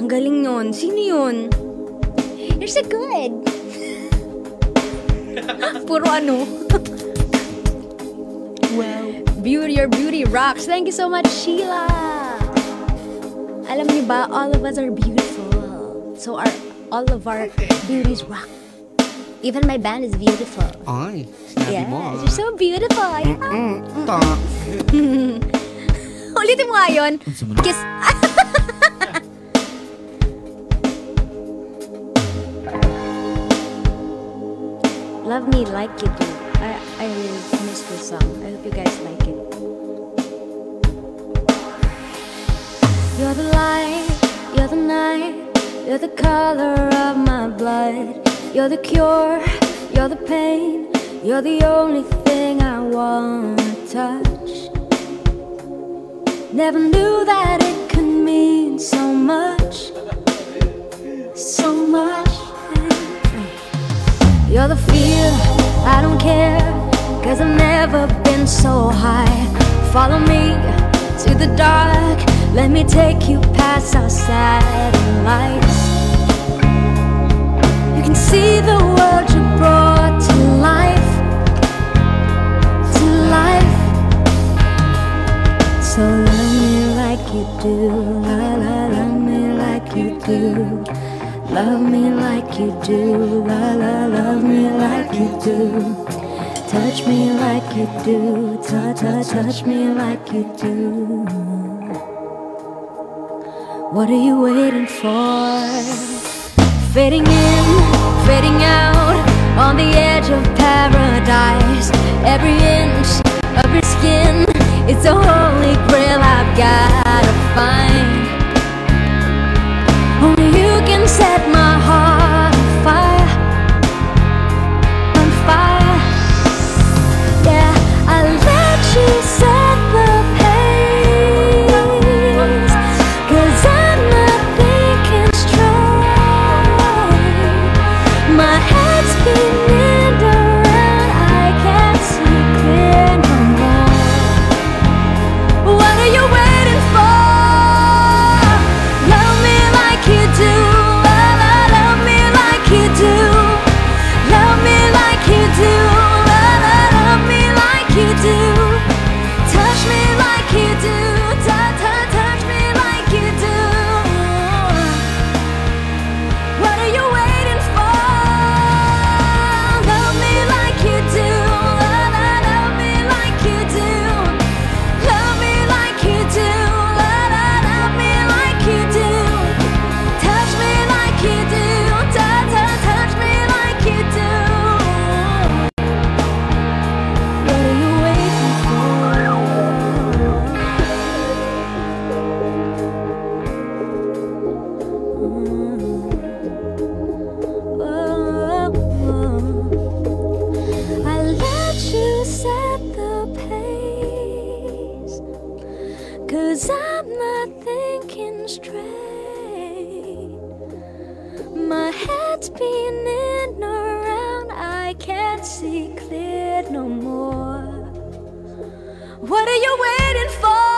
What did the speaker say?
Ang galing yun. Sino yun? You're so good. Puro ano. Wow. Your beauty rocks. Thank you so much, Sheila. Alam niyo ba, all of us are beautiful. So all of our beauties rock. Even my band is beautiful. Ay, sinabi mo. You're so beautiful. Ta. Ulitin mo nga yun. Kiss. Love Me Like You Do. I really miss this song. I hope you guys like it. You're the light, you're the night, you're the color of my blood. You're the cure, you're the pain, you're the only thing I wanna touch. Never knew that it could mean so much, so much. You're the fear, I don't care, 'cause I've never been so high. Follow me to the dark, let me take you past our satellites. You can see the world you brought to life, to life. So love me like you do, la la, love me like you do. Love me like you do, la la, love me like you do. Touch me like you do, touch me like you do. What are you waiting for? Fading in, fading out, on the edge of paradise. Every inch of your skin, it's a holy grail I've gotta find. Only you can set my heart on fire, on fire. Yeah, I let you set the pace, 'cause I'm not thinking straight. My head's spinning around, I can't see clear no more. What are you waiting for? Love me like you do, love me like you do. Love me like you do, love me like you do. Touch me like you do, touch me like you do. What are you waiting for? Love me like you do, love me like you do. Love me like you do, love me like you do. Touch me like you do, touch me like you do. What are you waiting for? I let you set the pace, 'cause I'm not thinking straight. My head's spinning around, I can't see clear no more. What are you waiting for?